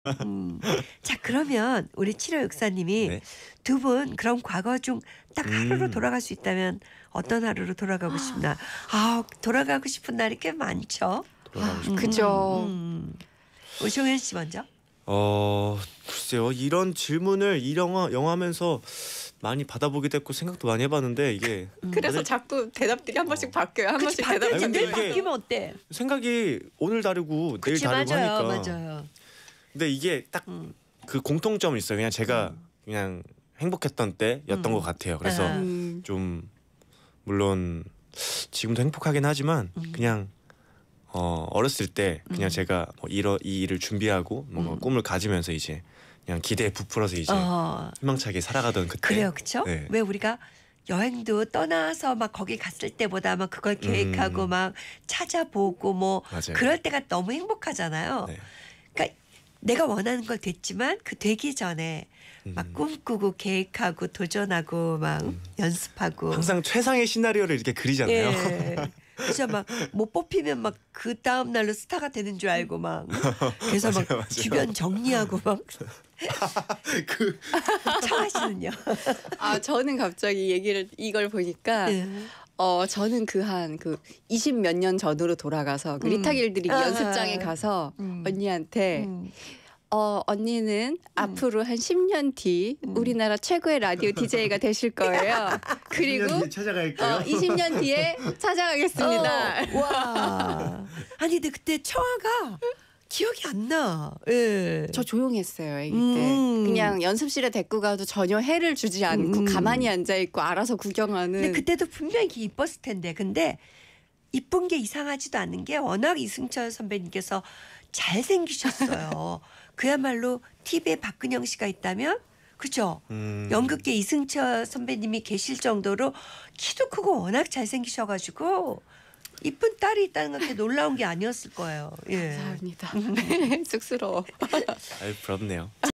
자, 그러면 우리 7564님이 네. 두 분 그럼 과거 중 딱 하루로 돌아갈 수 있다면 어떤 하루로 돌아가고 싶나? 아, 돌아가고 싶은 날이 꽤 많죠. 돌아가고 싶은 그죠. 오종현 씨 먼저. 글쎄요. 이런 질문을 이 영화하면서 많이 받아보기도 했고 생각도 많이 해봤는데 이게 그래서 자꾸 대답들이 한 번씩 바뀌어요. 한 그치, 번씩 대답. 바뀌어야지. 근데 늘 이게 바뀌면 어때? 생각이 오늘 다르고 내일 그치, 다르고 맞아요. 하니까. 맞아요. 근데 이게 딱 그 공통점이 있어요. 그냥 제가 그냥 행복했던 때였던 것 같아요. 그래서 좀 물론 지금도 행복하긴 하지만 그냥 어렸을 때 그냥 제가 뭐 이 일을 준비하고 뭔가 꿈을 가지면서 이제 그냥 기대에 부풀어서 이제 희망차게 살아가던 그때. 그래요, 그렇죠? 네. 왜 우리가 여행도 떠나서 막 거기 갔을 때보다 막 그걸 계획하고 막 찾아보고 뭐 맞아요. 그럴 때가 너무 행복하잖아요. 네. 그러니까 내가 원하는 걸 됐지만 그 되기 전에 막 꿈꾸고 계획하고 도전하고 막 연습하고 항상 최상의 시나리오를 이렇게 그리잖아요. 예. 그래서 막 못 뽑히면 막 그 다음 날로 스타가 되는 줄 알고 막 그래서 막 맞아요. 주변 정리하고 막 그 청하시는요. 아, 저는 갑자기 이걸 보니까 예. 저는 한 20 몇 년 전으로 돌아가서 그 리타 길들이 연습장에 가서 언니한테 언니는 앞으로 한 10년 뒤 우리나라 최고의 라디오 DJ가 되실 거예요. 그리고 찾아갈까요? 20년 뒤에 찾아가겠습니다. 와. 아니 근데 그때 청아가 기억이 안 나. 예. 저 조용했어요, 아기 때. 그냥 연습실에 데리고 가도 전혀 해를 주지 않고 가만히 앉아 있고 알아서 구경하는. 근데 그때도 분명히 이뻤을 텐데. 근데 이쁜 게 이상하지도 않은 게 워낙 이승철 선배님께서 잘생기셨어요. 그야말로 TV에 박근영 씨가 있다면 그죠? 연극계 이승철 선배님이 계실 정도로 키도 크고 워낙 잘생기셔가지고 이쁜 딸이 있다는 건 그렇게 놀라운 게 아니었을 거예요. 예. 감사합니다. 쑥스러워. 아유 부럽네요.